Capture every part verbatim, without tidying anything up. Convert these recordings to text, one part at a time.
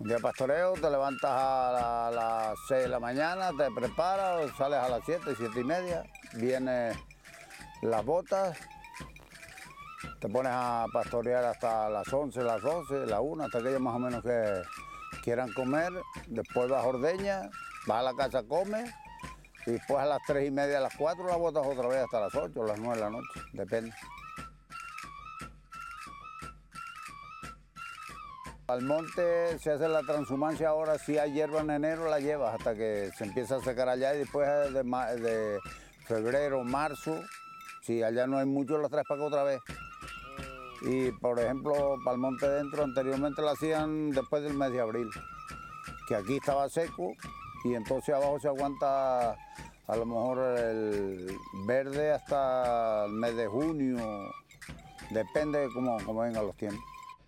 día de pastoreo te levantas a, la, a las seis de la mañana, te preparas, sales a las siete, siete y media, vienes las botas, te pones a pastorear hasta las once, las doce, la una, hasta que ellos más o menos que quieran comer, después vas a ordeña, vas a la casa, comes, y después a las tres y media, a las cuatro la botas otra vez hasta las ocho, las nueve de la noche, depende. Al monte se hace la transhumancia ahora, si hay hierba en enero la llevas hasta que se empieza a secar allá y después de, de febrero, marzo, si allá no hay mucho las traes para acá otra vez. Y por ejemplo, para el monte dentro anteriormente la hacían después del mes de abril, que aquí estaba seco y entonces abajo se aguanta a lo mejor el verde hasta el mes de junio, depende de cómo, cómo vengan los tiempos.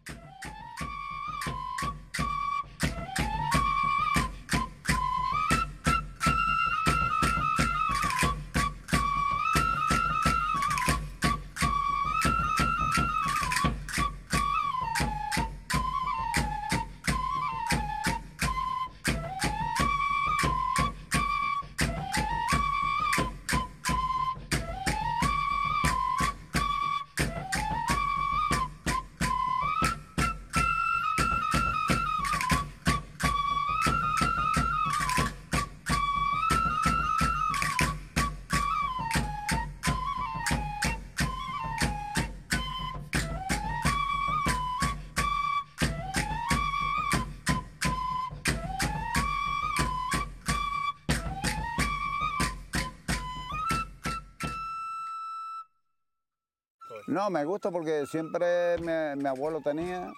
No, me gusta porque siempre mi, mi abuelo tenía,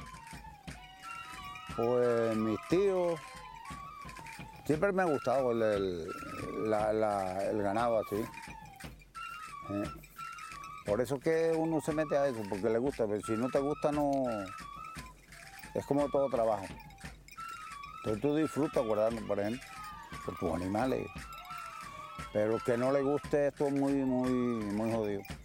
pues mis tíos, siempre me ha gustado el, el, la, la, el ganado así. ¿Eh? Por eso que uno se mete a eso, porque le gusta, pero si no te gusta no, es como todo trabajo. Entonces tú disfrutas guardando, por ejemplo, por tus animales, pero que no le guste esto es muy, muy, muy jodido.